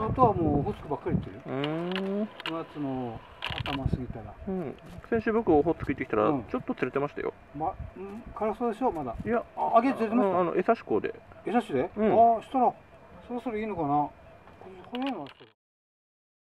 あとはもうオホつくばっかり言ってるよ。 9 月の頭過ぎたら。 先週僕オホーツク行ってきたらちょっと釣れてましたよ。 辛そうでしょまだ。 いや、 あげ釣れてました。 餌師港で。 餌師で？ああ、したらそろそろいいのかな。これのは。